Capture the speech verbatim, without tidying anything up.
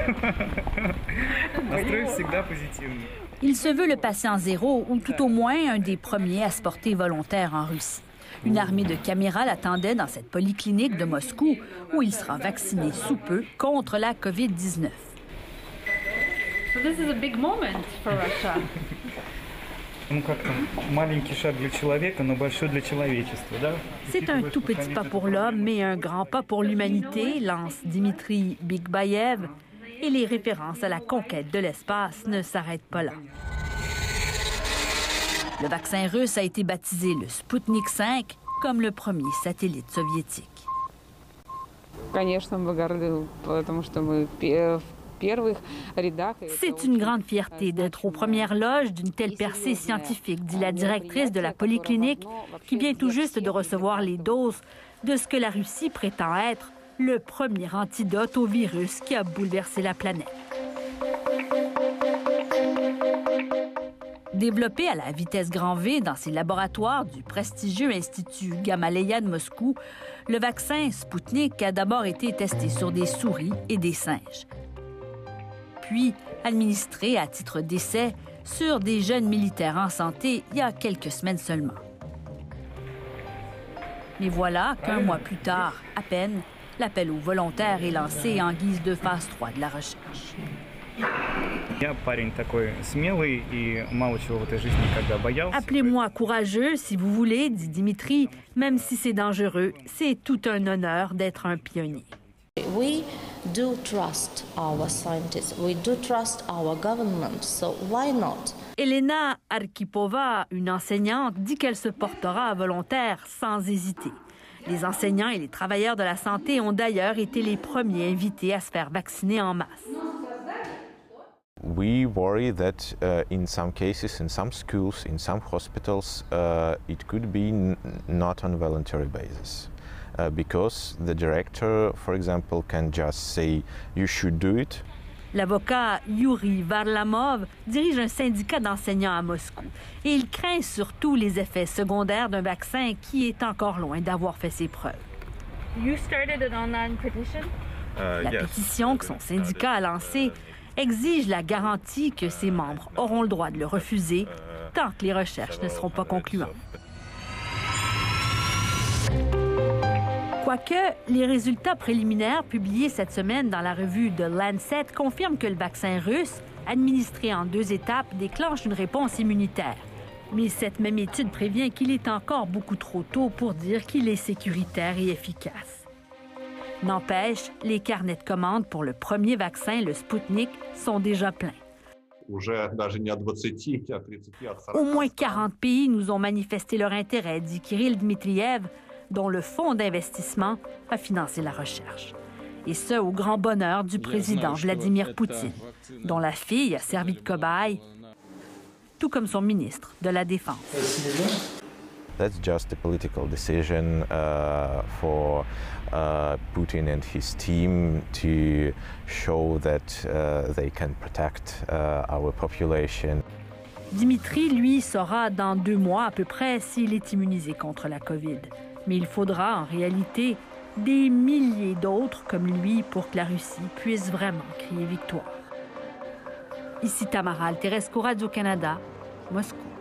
Il se veut le patient zéro, ou tout au moins un des premiers à se porter volontaire en Russie. Une armée de caméras l'attendait dans cette polyclinique de Moscou, où il sera vacciné sous peu contre la COVID dix-neuf. So this is a big moment for Russia. C'est un tout petit pas pour l'homme, mais un grand pas pour l'humanité, lance Dimitri Bigbayev. Et les références à la conquête de l'espace ne s'arrêtent pas là. Le vaccin russe a été baptisé le Sputnik cinq comme le premier satellite soviétique. C'est une grande fierté d'être aux premières loges d'une telle percée scientifique, dit la directrice de la polyclinique, qui vient tout juste de recevoir les doses de ce que la Russie prétend être le premier antidote au virus qui a bouleversé la planète. Développé à la vitesse grand V dans ses laboratoires du prestigieux Institut Gamaleya de Moscou, le vaccin Sputnik a d'abord été testé sur des souris et des singes, puis administré à titre d'essai sur des jeunes militaires en santé il y a quelques semaines seulement. Mais voilà qu'un mois plus tard, à peine, l'appel aux volontaires est lancé en guise de phase trois de la recherche. Appelez-moi courageux si vous voulez, dit Dimitri, même si c'est dangereux, c'est tout un honneur d'être un pionnier. We do trust our scientists, we do trust our government, so why not? Elena Arkhipova, une enseignante, dit qu'elle se portera volontaire sans hésiter. Les enseignants et les travailleurs de la santé ont d'ailleurs été les premiers invités à se faire vacciner en masse. We worry that uh, in some cases, in some schools, in some hospitals, uh, it could be n not on a voluntary basis. Uh, because the director, for example, can just say, you should do it. L'avocat Yuri Varlamov dirige un syndicat d'enseignants à Moscou et il craint surtout les effets secondaires d'un vaccin qui est encore loin d'avoir fait ses preuves. You started an online petition? Uh, La yes. pétition que son syndicat a lancée exige la garantie que ses membres auront le droit de le refuser tant que les recherches ne seront pas concluantes. Quoique, les résultats préliminaires publiés cette semaine dans la revue The Lancet confirment que le vaccin russe, administré en deux étapes, déclenche une réponse immunitaire. Mais cette même étude prévient qu'il est encore beaucoup trop tôt pour dire qu'il est sécuritaire et efficace. N'empêche, les carnets de commandes pour le premier vaccin, le Sputnik, sont déjà pleins. Au moins quarante pays nous ont manifesté leur intérêt, dit Kirill Dmitriev, dont le fonds d'investissement a financé la recherche. Et ce, au grand bonheur du président Vladimir Poutine, dont la fille a servi de cobaye, tout comme son ministre de la Défense. That's just a political decision uh, for uh, Putin and his team to show that uh, they can protect uh, our population. Dimitri, lui, saura dans deux mois à peu près s'il est immunisé contre la COVID. Mais il faudra en réalité des milliers d'autres comme lui pour que la Russie puisse vraiment crier victoire. Ici Tamara Alterescu, Radio-Canada, Moscou.